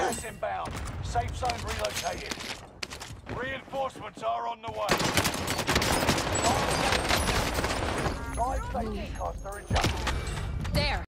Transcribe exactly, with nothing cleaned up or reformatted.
Gas inbound. Safe zone relocated. Reinforcements are on the way. Five safety cars are in jungle. There.